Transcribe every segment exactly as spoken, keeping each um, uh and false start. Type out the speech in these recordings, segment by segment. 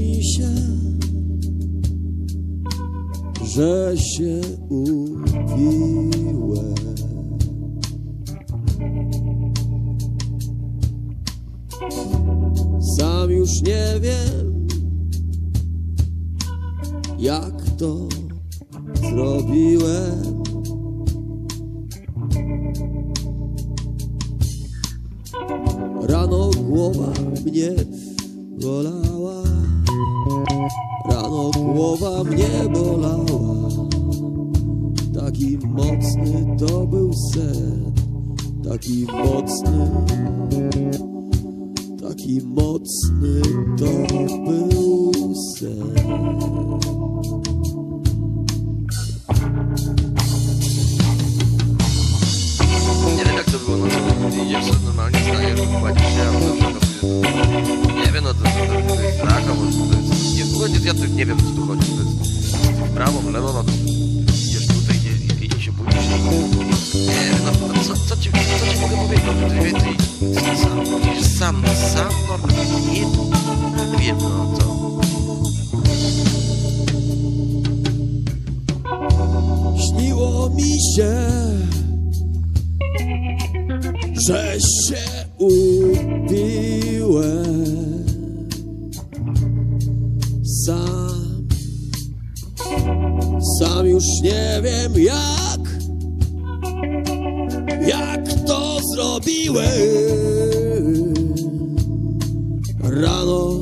mi się, że się upiłem. Sam już nie wiem, jak to zrobiłem. Rano głowa mnie bolała, rano głowa mnie bolała. Taki mocny to był sen, taki mocny, taki mocny to był sen. Nie wiem jak to było, no to idziesz sobie normalnie, stajesz, kładziesz się, a potem nie wiem, no to, to, to jest strach, a może to jest... Nie, w ja to nie wiem, co tu chodzi, to jest w prawo, w lewo, no to idziesz tutaj i, i, i się budzisz i... Nie wiem, no, no co, co, ci, co ci mogę powiedzieć, no ty więcej sam, idziesz sam, sam, no nie wiem, no co... Śniło mi się, że się upiłem. Sam, sam już nie wiem jak, jak to zrobiłem. Rano,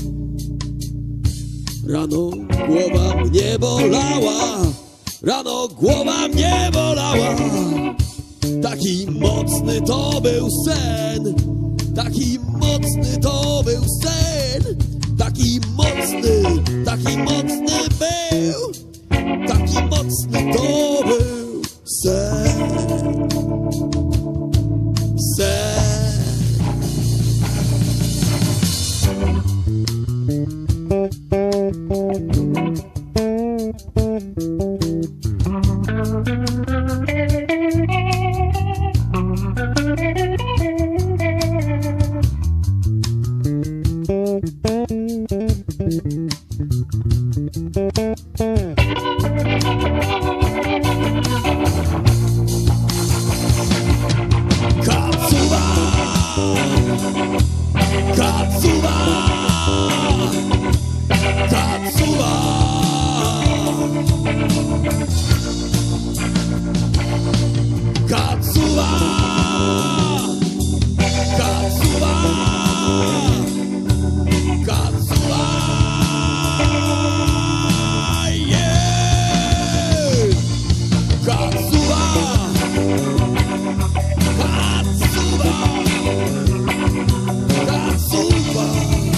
rano głowa mnie bolała, rano głowa mnie bolała. Taki mocny to był sen, taki mocny to był sen, taki mocny, taki mocny był, taki mocny to był sen, sen. Katsuba, Katsuba, Katsuba. Katsuba, Katsuba, Katsuba, yeah. Katsuba, Katsuba, Katsuba,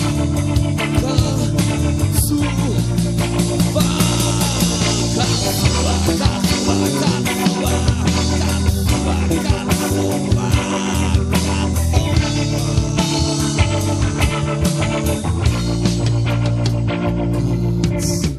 Katsuba, Katsuba, Katsuba, Katsuba.